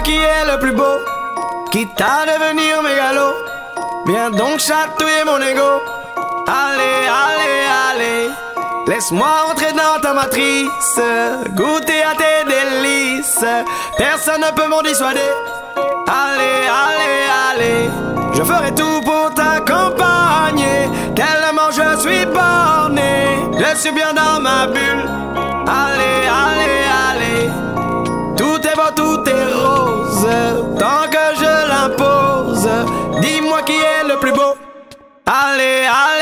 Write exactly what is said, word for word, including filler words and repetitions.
qui est le plus beau, quitte à devenir mégalo. Viens donc chatouiller mon ego. Allez, allez, allez, laisse-moi entrer dans ta matrice, goûter à tes délices. Personne ne peut m'en dissuader. Allez, allez, allez, je ferai tout pour t'accompagner. Tellement je suis borné, je suis bien dans ma bulle. Allez, allez, allez, tout est beau, tout est rose, tant que je l'impose. Dis-moi qui est le plus beau. Allez, allez.